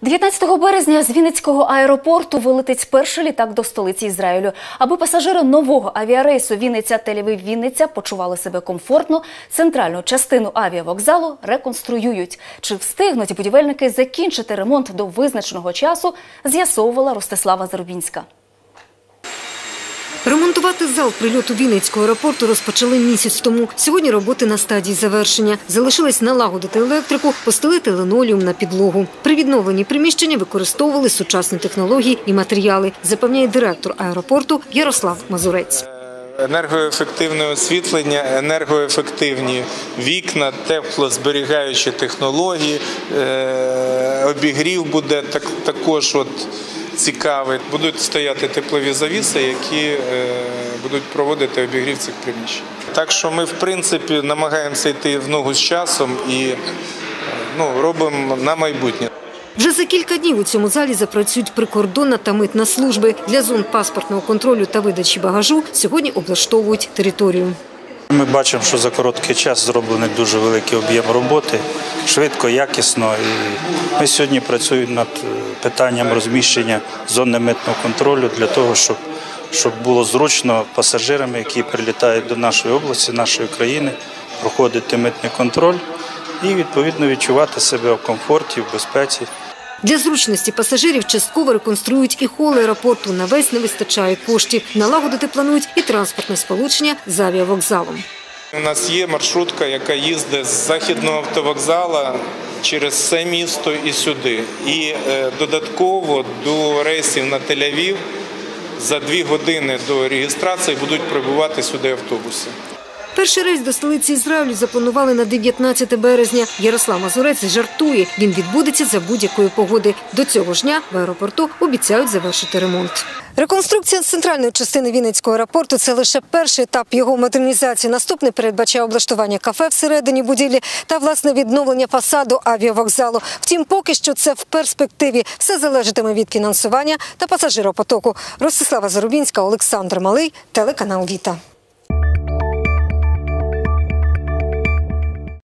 19 березня з Вінницького аеропорту вилетить перший літак до столиці Ізраїлю. Аби пасажири нового авіарейсу Вінниця-Тель-Авів-Вінниця почували себе комфортно, центральну частину авіавокзалу реконструюють. Чи встигнуть будівельники закінчити ремонт до визначеного часу, з'ясовувала Ростислава Зарубінська. Ремонтувати зал прильоту Вінницького аеропорту розпочали місяць тому. Сьогодні роботи на стадії завершення. Залишилось налагодити електрику, постелити линолеум на підлогу. При відновленні приміщення використовували сучасні технології і матеріали, запевняє директор аеропорту Ярослав Мазурець. Енергоефективне освітлення, енергоефективні вікна, теплозберігаючі технології, обігрів буде також цікавий. Будуть стояти теплові завіси, які будуть проводити обігрів цих приміщень. Так що ми, в принципі, намагаємося йти в ногу з часом і робимо на майбутнє. Вже за кілька днів у цьому залі запрацюють прикордонна та митна служби. Для зон паспортного контролю та видачі багажу сьогодні облаштовують територію. Ми бачимо, що за короткий час зроблений дуже великий об'єм роботи, швидко, якісно. І ми сьогодні працюємо над питанням розміщення зони митного контролю для того, щоб було зручно пасажирам, які прилітають до нашої області, нашої країни, проходити митний контроль і, відповідно, відчувати себе в комфорті, в безпеці. Для зручності пасажирів частково реконструюють і хол аеропорту. На весь не вистачає коштів. Налагодити планують і транспортне сполучення з авіавокзалом. У нас є маршрутка, яка їздить з західного автовокзалу через все місто і сюди. І додатково до рейсів на Тель-Авів за 2 години до реєстрації будуть прибувати сюди автобуси. Перший рейс до столиці Ізраїлю запланували на 19 березня. Ярослав Мазурець жартує, він відбудеться за будь-якої погоди. До цього ж дня в аеропорту обіцяють завершити ремонт. Реконструкція центральної частини Вінницького аеропорту – це лише перший етап його модернізації. Наступний передбачає облаштування кафе всередині будівлі та, власне, відновлення фасаду авіавокзалу. Втім, поки що це в перспективі. Все залежатиме від фінансування та пасажиропотоку. Ростислава Зарубінська, Олександр Малий, телеканал «Віта».